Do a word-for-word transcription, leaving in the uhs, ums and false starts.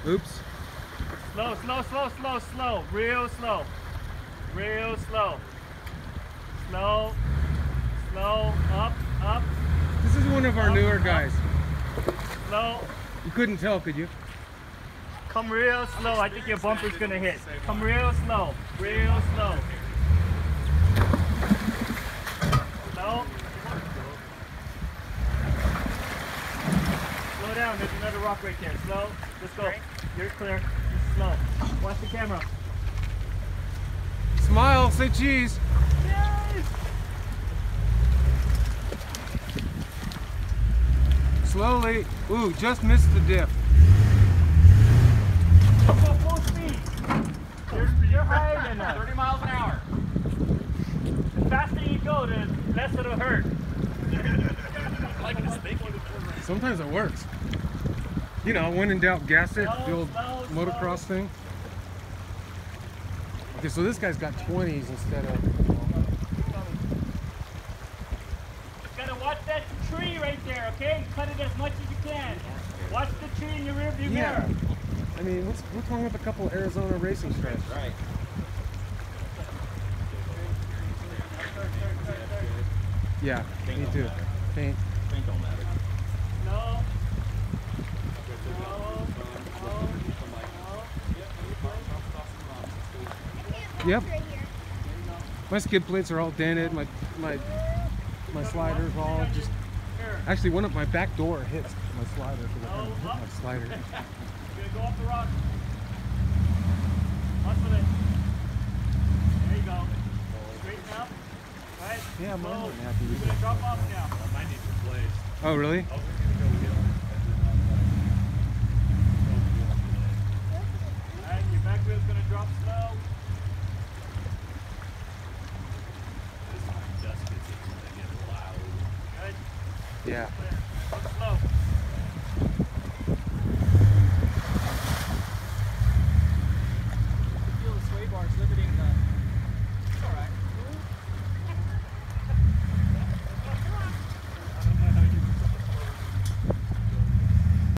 Oops. Slow, slow, slow, slow, slow. Real slow. Real slow. Slow. Slow. Up, up. This is one of our up, newer up. guys. Slow. You couldn't tell, could you? Come real slow. I think your bumper's gonna hit. Come real slow. Real slow. Slow. Slow down. There's another rock right there. Slow. Let's go. You're clear. Slow. Watch the camera. Smile, say cheese. Yes. Slowly. Ooh, just missed the dip. Go full speed. You're, you're higher than that. thirty miles an hour. The faster you go, the less it'll hurt. I like this thinking. Sometimes it works. You know, when in doubt, gas it. Slow, The old slow, motocross slow. thing. Okay, so this guy's got twenties instead of. Gotta watch that tree right there, okay? Cut it as much as you can. Watch the tree in your rear view Yeah. mirror. I mean, what's what's wrong with a couple Arizona racing stripes? Right. Yeah, me too. Paint. Paint don't matter. No. Yep. My skid plates are all dented. My my my sliders all just. Actually, one of my back door hits my slider because I kind of hit my slider. You're gonna go off the rock. Watch with it. There you go. Straighten up. Right. Yeah, I'm Slow. not happy with You're gonna it. drop off now. Mine needs replaced. Oh, really? I was gonna go wheel. Alright, your back wheel's gonna drop slow. This one just gets it when they get loud. Good. Yeah. Clear.